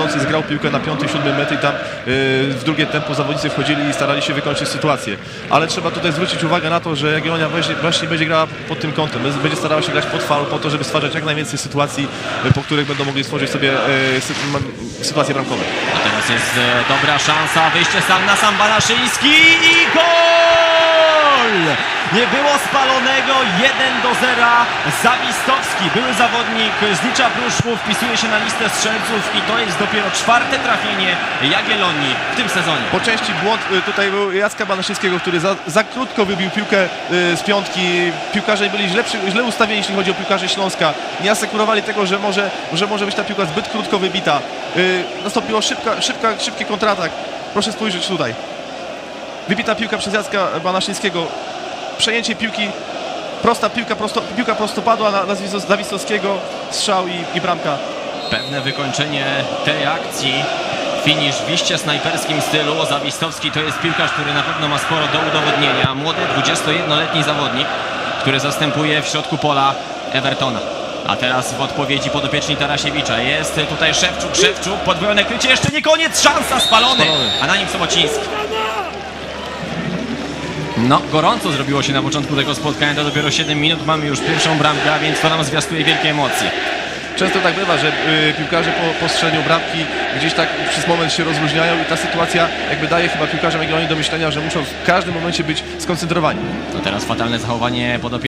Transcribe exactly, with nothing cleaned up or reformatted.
atakujący zgrał piłkę na piąty, siódmy metr i tam w drugie tempo zawodnicy wchodzili i starali się wykończyć sytuację. Ale trzeba tutaj zwrócić uwagę na to, że Jagiellonia właśnie będzie grała pod tym kątem. Będzie starała się grać pod faul po to, żeby stwarzać jak najwięcej sytuacji, po których będą mogli stworzyć sobie sytuacje bramkowe. A teraz jest dobra szansa, wyjście sam na sam Banaszyński i gol! Nie było spalonego, jeden do zera. Zawistowski, były zawodnik z Licza Pruszków, wpisuje się na listę strzelców i to jest dopiero czwarte trafienie Jagiellonii w tym sezonie. Po części błąd tutaj był Jacka Banaszyńskiego, który za, za krótko wybił piłkę z piątki. Piłkarze byli źle, źle ustawieni, jeśli chodzi o piłkarzy Śląska. Nie asekurowali tego, że może, że może być ta piłka zbyt krótko wybita. Nastąpiło szybka, szybka, szybki kontratak. Proszę spojrzeć tutaj. Wybita piłka przez Jacka Banaszyńskiego. Przejęcie piłki, prosta piłka, prosto, piłka prostopadła na, na Zawistowskiego, strzał i, i bramka. Pewne wykończenie tej akcji, finisz w iście snajperskim stylu. Zawistowski to jest piłkarz, który na pewno ma sporo do udowodnienia. Młody, dwudziestojednoletni zawodnik, który zastępuje w środku pola Evertona. A teraz w odpowiedzi podopieczni Tarasiewicza jest tutaj Szewczuk, Szewczuk, podwojone krycie, jeszcze nie koniec, szansa, spalony, spalony. A na nim Sobociński. No, gorąco zrobiło się na początku tego spotkania, to dopiero siedem minut, mamy już pierwszą bramkę, a więc to nam zwiastuje wielkie emocje. Często tak bywa, że y, piłkarze po, po strzeleniu bramki gdzieś tak przez moment się rozluźniają i ta sytuacja jakby daje chyba piłkarzom Jagiellonii do myślenia, że muszą w każdym momencie być skoncentrowani. No teraz fatalne zachowanie podopiecznych